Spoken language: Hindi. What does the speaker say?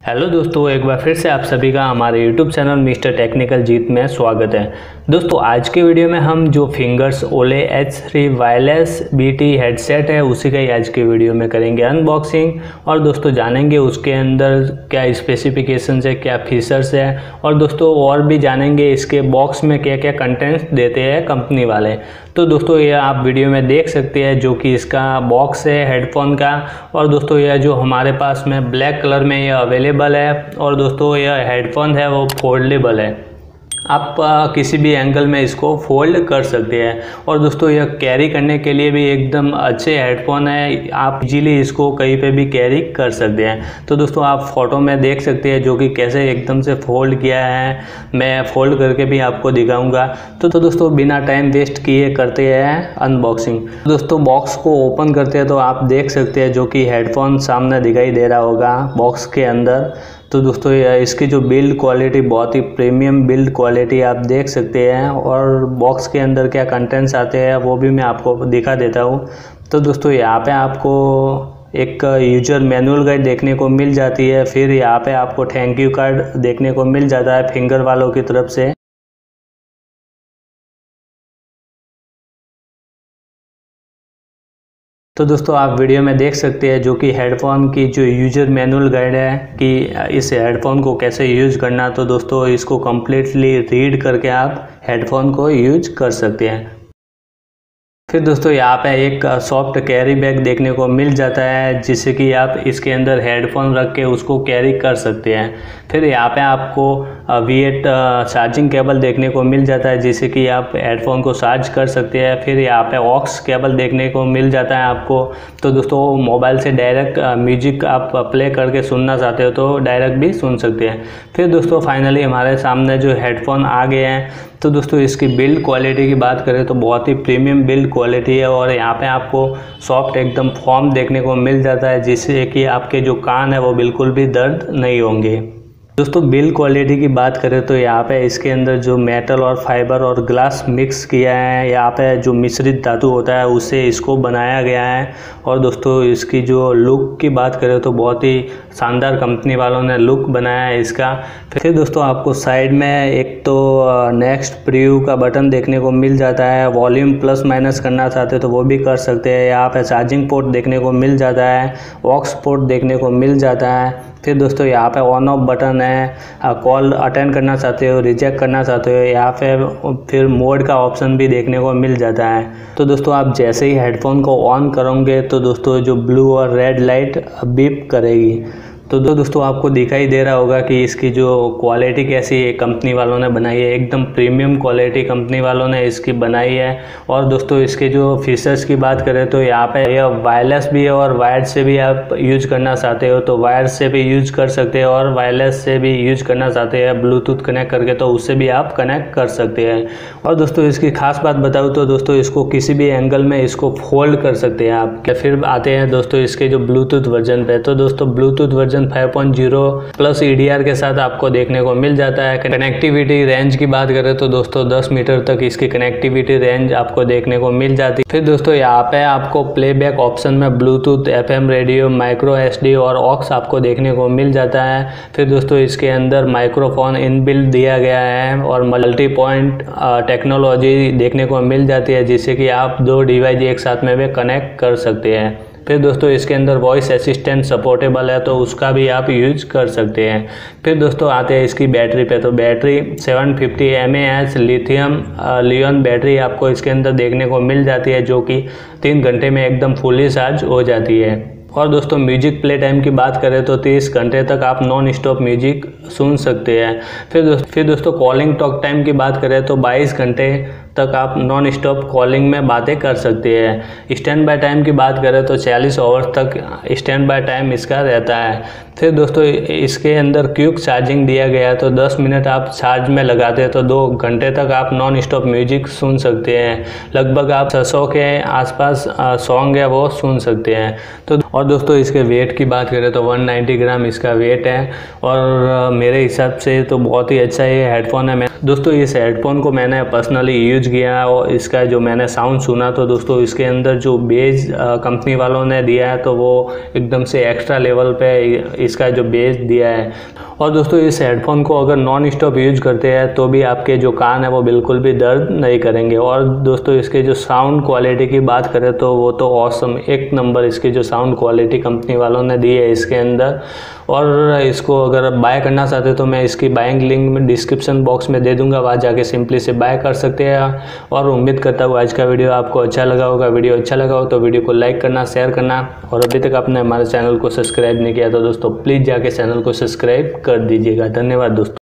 हेलो दोस्तों, एक बार फिर से आप सभी का हमारे YouTube channel mister technical Jeet में स्वागत है। दोस्तों आज के वीडियो में हम जो फिंगर्स ओले H3 वायरलेस BT हेडसेट है उसी का ही आज के वीडियो में करेंगे अनबॉक्सिंग। और दोस्तों जानेंगे उसके अंदर क्या स्पेसिफिकेशंस है, क्या फीचर्स है, और दोस्तों और भी जानेंगे इसके बॉक्स में क्या क्या कंटेंट्स देते हैं कंपनी वाले। तो दोस्तों ये आप वीडियो में देख सकते हैं जो कि इसका बॉक्स है हेडफोन का। और दोस्तों यह जो हमारे पास में ब्लैक कलर में यह अवेलेबल है। और दोस्तों यह हेडफोन है वो फोल्डेबल है, आप किसी भी एंगल में इसको फोल्ड कर सकते हैं। और दोस्तों यह कैरी करने के लिए भी एकदम अच्छे हेडफोन है, आप इजीली इसको कहीं पे भी कैरी कर सकते हैं। तो दोस्तों आप फोटो में देख सकते हैं जो कि कैसे एकदम से फोल्ड किया है, मैं फोल्ड करके भी आपको दिखाऊंगा। तो दोस्तों बिना टाइम वेस्ट किए करते हैं अनबॉक्सिंग। दोस्तों बॉक्स को ओपन करते हैं तो आप देख सकते हैं जो कि हेडफोन सामने दिखाई दे रहा होगा बॉक्स के अंदर। तो दोस्तों इसकी जो बिल्ड क्वालिटी बहुत ही प्रीमियम बिल्ड क्वालिटी आप देख सकते हैं। और बॉक्स के अंदर क्या कंटेंट्स आते हैं वो भी मैं आपको दिखा देता हूँ। तो दोस्तों यहाँ पे आपको एक यूजर मैनुअल गाइड देखने को मिल जाती है, फिर यहाँ पे आपको थैंक यू कार्ड देखने को मिल जाता है फिंगर वालों की तरफ से। तो दोस्तों आप वीडियो में देख सकते हैं जो कि हेडफोन की जो यूजर मैनुअल गाइड है कि इस हेडफोन को कैसे यूज करना। तो दोस्तों इसको कम्प्लीटली रीड करके आप हेडफोन को यूज कर सकते हैं। फिर दोस्तों यहाँ पे एक सॉफ्ट कैरी बैग देखने को मिल जाता है जिससे कि आप इसके अंदर हेडफोन रख के उसको कैरी कर सकते हैं। फिर यहाँ पे आपको V8 चार्जिंग केबल देखने को मिल जाता है जिससे कि आप हेडफोन को चार्ज कर सकते हैं। फिर यहाँ पे ऑक्स केबल देखने को मिल जाता है आपको। तो दोस्तों मोबाइल से डायरेक्ट म्यूजिक आप प्ले करके सुनना चाहते हो तो डायरेक्ट भी सुन सकते हैं। फिर दोस्तों फाइनली हमारे सामने जो हेडफोन आ गए हैं। तो दोस्तों इसकी बिल्ड क्वालिटी की बात करें तो बहुत ही प्रीमियम बिल्ड क्वालिटी है। और यहाँ पे आपको सॉफ्ट एकदम फॉर्म देखने को मिल जाता है जिससे कि आपके जो कान है वो बिल्कुल भी दर्द नहीं होंगे। दोस्तों बिल्ड क्वालिटी की बात करें तो यहाँ पे इसके अंदर जो मेटल और फाइबर और ग्लास मिक्स किया है, यहाँ पे जो मिश्रित धातु होता है उससे इसको बनाया गया है। और दोस्तों इसकी जो लुक की बात करें तो बहुत ही शानदार कंपनी वालों ने लुक बनाया है इसका। फिर दोस्तों आपको साइड में एक तो नेक्स्ट प्रीव्यू का बटन देखने को मिल जाता है, वॉल्यूम प्लस माइनस करना चाहते हो तो वो भी कर सकते हैं। यहाँ पे चार्जिंग पोर्ट देखने को मिल जाता है, ऑक्स पोर्ट देखने को मिल जाता है। फिर दोस्तों यहाँ पे ऑन ऑफ बटन है, कॉल अटेंड करना चाहते हो, रिजेक्ट करना चाहते हो, यहाँ पे फिर मोड का ऑप्शन भी देखने को मिल जाता है। तो दोस्तों आप जैसे ही हेडफोन को ऑन करोगे तो दोस्तों जो ब्लू और रेड लाइट बीप करेगी। तो दोस्तों आपको दिखाई दे रहा होगा कि इसकी जो क्वालिटी कैसी है कंपनी वालों ने बनाई है, एकदम प्रीमियम क्वालिटी कंपनी वालों ने इसकी बनाई है। और दोस्तों इसके जो फीचर्स की बात करें तो यहाँ पे यह वायरलेस भी है और वायर्ड से भी आप यूज करना चाहते हो तो वायर से भी यूज कर सकते हो, और वायरलेस से भी यूज करना चाहते हैं ब्लूटूथ कनेक्ट करके तो उससे भी आप कनेक्ट कर सकते हैं। और दोस्तों इसकी खास बात बताऊँ तो दोस्तों इसको किसी भी एंगल में इसको फोल्ड कर सकते हैं आप। फिर आते हैं दोस्तों इसके जो ब्लूटूथ वर्जन पे। तो दोस्तों ब्लूटूथ वर्जन 5.0 प्लस EDR के साथ आपको देखने को मिल जाता है। कनेक्टिविटी रेंज की बात करें तो दोस्तों 10 मीटर तक इसकी कनेक्टिविटी रेंज आपको देखने को मिल जाती है। फिर दोस्तों यहाँ पे आपको प्लेबैक ऑप्शन में Bluetooth, FM radio, micro SD और ऑक्स आपको देखने को मिल जाता है। फिर दोस्तों इसके अंदर माइक्रोफोन इनबिल्ट दिया गया है और मल्टी पॉइंट टेक्नोलॉजी देखने को मिल जाती है जिससे कि आप 2 डिवाइस एक साथ में भी कनेक्ट कर सकते हैं। फिर दोस्तों इसके अंदर वॉइस असिस्टेंट सपोर्टेबल है तो उसका भी आप यूज कर सकते हैं। फिर दोस्तों आते हैं इसकी बैटरी पे। तो battery 750 mAh lithium ion battery आपको इसके अंदर देखने को मिल जाती है जो कि 3 घंटे में एकदम फुली चार्ज हो जाती है। और दोस्तों म्यूजिक प्ले टाइम की बात करें तो 30 घंटे तक आप नॉन स्टॉप म्यूजिक सुन सकते हैं। फिर दोस्तों कॉलिंग टॉक टाइम की बात करें तो 22 घंटे तक आप नॉन स्टॉप कॉलिंग में बातें कर सकते हैं। स्टैंड बाय टाइम की बात करें तो 40 आवर्स तक स्टैंड बाय टाइम इसका रहता है। फिर दोस्तों इसके अंदर क्विक चार्जिंग दिया गया है तो 10 मिनट आप चार्ज में लगाते हैं तो 2 घंटे तक आप नॉन स्टॉप म्यूजिक सुन सकते हैं। लगभग आप 600 के आसपास सॉन्ग है वो सुन सकते हैं। तो और दोस्तों इसके वेट की बात करें तो 190 ग्राम इसका वेट है। और मेरे हिसाब से तो बहुत ही अच्छा ये हेडफोन है। दोस्तों इस हेडफोन को मैंने पर्सनली यूज किया और इसका जो मैंने साउंड सुना तो दोस्तों इसके अंदर जो बेस कंपनी वालों ने दिया है तो वो एकदम से एक्स्ट्रा लेवल पे इसका जो बेस दिया है। और दोस्तों इस हेडफोन को अगर नॉन स्टॉप यूज करते हैं तो भी आपके जो कान है वो बिल्कुल भी दर्द नहीं करेंगे। और दोस्तों इसके जो साउंड क्वालिटी की बात करें तो वो तो ऑसम, एक नंबर इसकी जो साउंड क्वालिटी कंपनी वालों ने दी है इसके अंदर। और इसको अगर बाय करना चाहते हो तो मैं इसकी बाइंग लिंक में डिस्क्रिप्शन बॉक्स में दे दूंगा, वहाँ जाके सिंपली से बाय कर सकते हैं। और उम्मीद करता हूँ आज का वीडियो आपको अच्छा लगा होगा। वीडियो अच्छा लगा हो तो वीडियो को लाइक करना, शेयर करना, और अभी तक आपने हमारे चैनल को सब्सक्राइब नहीं किया तो दोस्तों प्लीज़ जाके चैनल को सब्सक्राइब कर दीजिएगा। धन्यवाद दोस्तों।